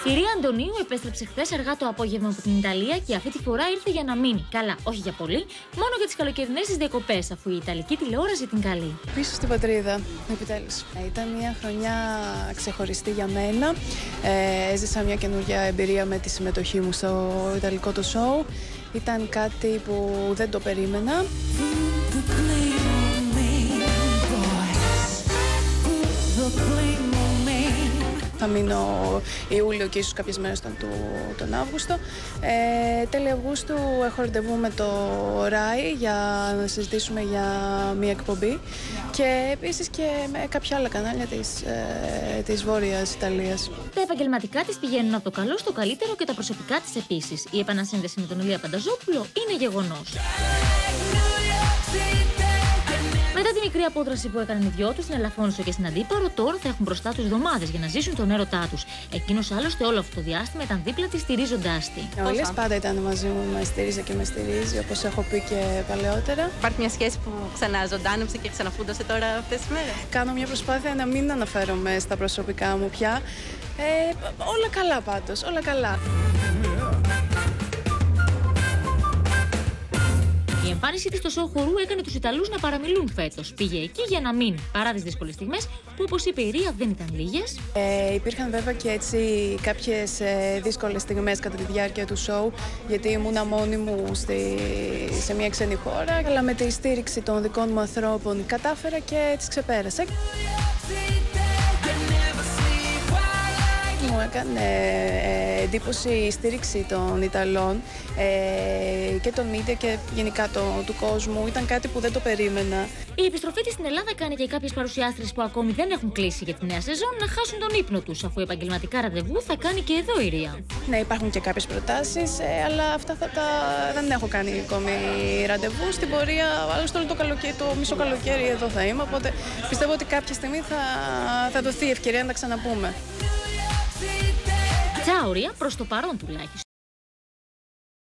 Η Ρία Αντωνίου επέστρεψε χθες αργά το απόγευμα από την Ιταλία και αυτή τη φορά ήρθε για να μείνει. Καλά, όχι για πολύ, μόνο για τις καλοκαιρινές της διακοπές, αφού η Ιταλική τηλεόραση την καλεί. Πίσω στην πατρίδα, επιτέλους. Ήταν μια χρονιά ξεχωριστή για μένα. Έζησα μια καινούργια εμπειρία με τη συμμετοχή μου στο ιταλικό το σόου. Ήταν κάτι που δεν το περίμενα. Θα μείνω Ιούλιο και ίσως κάποιες μέρες τον Αύγουστο. Τέλη Αυγούστου έχω ραντεβού με το ΡΑΗ για να συζητήσουμε για μια εκπομπή και επίσης και με κάποια άλλα κανάλια της Βόρειας Ιταλίας. Τα επαγγελματικά της πηγαίνουν από το καλό στο καλύτερο και τα προσωπικά της επίσης. Η επανασύνδεση με τον Ηλία Πανταζόπουλο είναι γεγονός. Μετά τη μικρή απόδραση που έκαναν οι δυο τους στην Ελαφώνησο και στην Αντίπαρο, τώρα θα έχουν μπροστά τους εβδομάδες για να ζήσουν τον έρωτά τους. Εκείνος άλλωστε όλο αυτό το διάστημα ήταν δίπλα της, στηρίζοντάς τη. Ο Ηλίας πάντα ήταν μαζί μου, με στήριζε και με στηρίζει, όπως έχω πει και παλαιότερα. Υπάρχει μια σχέση που ξαναζωντάνεψε και ξαναφούντωσε τώρα αυτές τις μέρες? Κάνω μια προσπάθεια να μην αναφέρομαι στα προσωπικά μου πια. Όλα καλά πάντως, όλα καλά. Η εμφάνισή της στο σοου χορού έκανε τους Ιταλούς να παραμιλούν φέτος. Πήγε εκεί για να μείνει, παρά τις δύσκολες στιγμές που, όπως είπε η Ρία, δεν ήταν λίγες. Υπήρχαν βέβαια και έτσι κάποιες δύσκολες στιγμές κατά τη διάρκεια του σοου, γιατί ήμουνα μόνη μου σε μια ξένη χώρα, αλλά με τη στήριξη των δικών μου ανθρώπων κατάφερα και τις ξεπέρασα. Μου έκανε εντύπωση η στήριξη των Ιταλών και των media και γενικά του κόσμου. Ήταν κάτι που δεν το περίμενα. Η επιστροφή της στην Ελλάδα κάνει και κάποιες παρουσιάστρες που ακόμη δεν έχουν κλείσει για τη νέα σεζόν να χάσουν τον ύπνο τους, αφού επαγγελματικά ραντεβού θα κάνει και εδώ η Ρία. Ναι, υπάρχουν και κάποιες προτάσεις, αλλά αυτά δεν έχω κάνει ακόμη ραντεβού. Στην πορεία, άλλωστε όλο το μισό καλοκαίρι εδώ θα είμαι, οπότε πιστεύω ότι κάποια στιγμή θα δοθεί η ευκαιρία να τα ξαναπούμε. Τσάου Ρία, προς το παρόν τουλάχιστον.